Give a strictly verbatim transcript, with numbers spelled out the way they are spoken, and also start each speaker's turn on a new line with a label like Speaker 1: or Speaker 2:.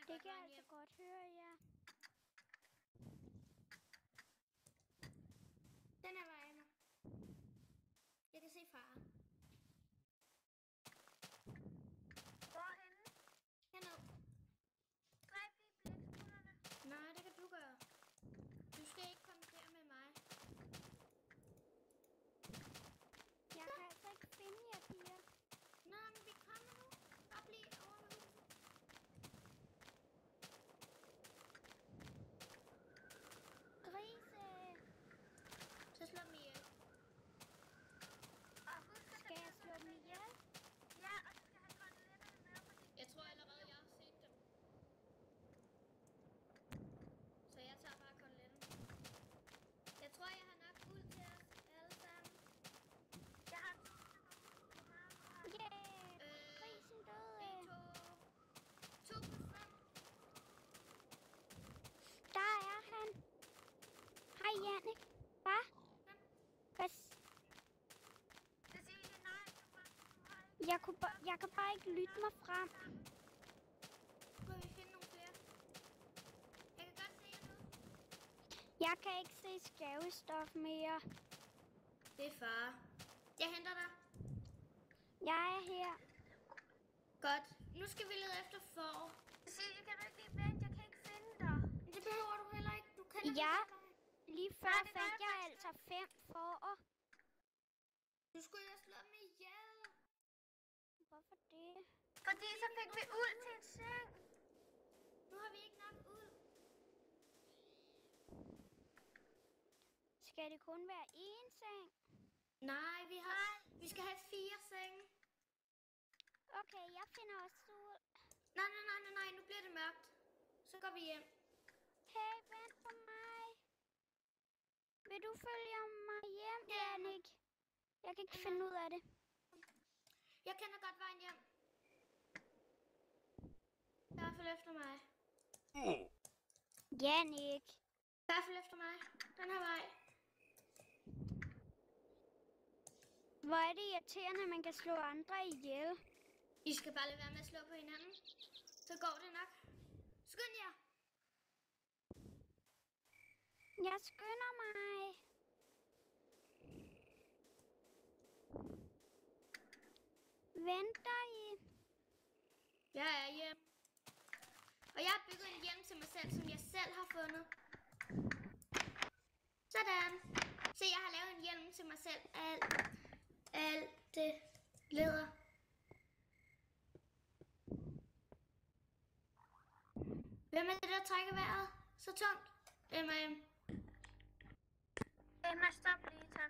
Speaker 1: kan
Speaker 2: Det
Speaker 1: godt
Speaker 2: kan jeg
Speaker 1: vejen
Speaker 2: altså
Speaker 1: hjem.
Speaker 2: godt høre, ja.
Speaker 1: Den er vejen. Jeg kan se far.
Speaker 3: Hvorhenne?
Speaker 1: Herned.
Speaker 3: Dræb lige blæksprutterne.
Speaker 1: Nej, det kan du gøre. Du skal ikke komme der med mig.
Speaker 2: Jeg kan altså ikke finde jer, piger.
Speaker 1: Nå, men vi kommer nu. Bare bliv over ved huset.
Speaker 2: Grise!
Speaker 1: Så slå dem ihjel.
Speaker 3: Og husk at
Speaker 2: Skal jeg slå dem ihjel?
Speaker 3: Ja, og du skal have koteletterne med, fordi
Speaker 1: Jeg tror allerede, jeg har set dem. Så jeg tager bare koteletten. Jeg tror, jeg har nok uld til os alle sammen.
Speaker 3: jeg har to stykker.
Speaker 2: Yeah!
Speaker 1: Øh,
Speaker 2: Grisen døde!
Speaker 1: en, to, to plus fem.
Speaker 2: Der er han! Hej, Jannik. Hvad? Hvad? s-
Speaker 3: Cecilie, nej, du må, du har ikke...
Speaker 2: Jeg, kunne ba- jeg kan bare ikke lytte mig frem.
Speaker 1: Nu kan vi finde nogle flere. Jeg kan godt se jer nu.
Speaker 2: Jeg kan ikke se skævestof mere.
Speaker 1: Det er far. Jeg henter dig.
Speaker 2: Jeg er her.
Speaker 1: Godt. Nu skal vi lede efter får.
Speaker 3: Cecilie, kan du ikke lige vente? Jeg kan ikke finde dig.
Speaker 1: Det behøver du heller ikke. Du kan
Speaker 2: Ja.
Speaker 1: ikke.
Speaker 2: Lige før
Speaker 3: det gør
Speaker 2: fandt
Speaker 3: jeg
Speaker 2: jeg
Speaker 3: faktisk
Speaker 2: altså fem får.
Speaker 1: Du skulle jo slå dem ihjel.
Speaker 2: Hvorfor det?
Speaker 3: Fordi så fik vi ud til en seng.
Speaker 1: Nu har vi ikke nok ud.
Speaker 2: Skal det kun være én seng?
Speaker 1: Nej, vi har. Vi skal have fire senge.
Speaker 2: Okay, jeg finder også ud.
Speaker 1: Nej, nej, nej, nej, nej. Nu bliver det mørkt. Så går vi hjem.
Speaker 2: Hey, vent på mig. Vil du følge mig hjem, Jannik? Jeg kan ikke finde ud af det.
Speaker 1: Jeg kender godt vejen hjem. I hvert fald efter mig.
Speaker 2: Jannik.
Speaker 1: I hvert fald efter mig. Den her vej.
Speaker 2: Hvor er det irriterende, at man kan slå andre ihjel.
Speaker 1: I skal bare lade være med at slå på hinanden. Så går det nok. Skynd jer.
Speaker 2: Jeg skynder mig. Venter I?
Speaker 1: Jeg er hjem. Og jeg har bygget en hjem til mig selv, som jeg selv har fundet. Sådan. Se, jeg har lavet en hjelm til mig selv. Alt, alt det læder. Hvem er det, der trækker vejret så tungt? Emma.
Speaker 3: Emma, stop lige, tak.